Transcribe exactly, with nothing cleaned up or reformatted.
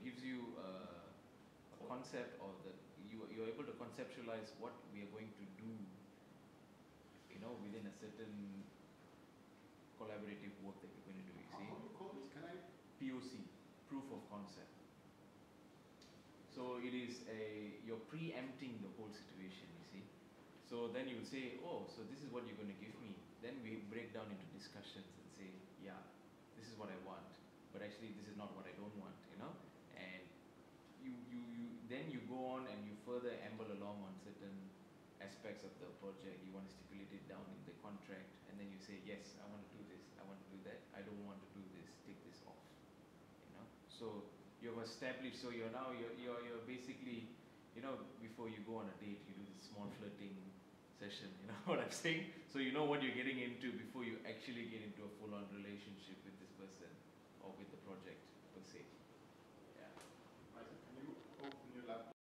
it gives you uh, a concept of the, you, you're able to conceptualize what we are going to do, you know, within a certain collaborative work that we're going to do, you see. How do you call this? Can I? P O C, proof of concept. So it is a, you're preempting the whole situation, you see. So then you will say, oh, so this is what you're going to give me. Then we break down into discussions and say, yeah, this is what I want, but actually this is not what I don't want, you know. And you, you, you then you go on and you further amble along on certain aspects of the project. You want to stipulate it down in the contract, and then you say, yes, I want to do this, I want to do that, I don't want to do this, take this off, you know. So you've established, so you're now, you're, you're, you're basically, you know, before you go on a date, you do this small flirting session, you know what I'm saying? So you know what you're getting into before you actually get into a full-on relationship with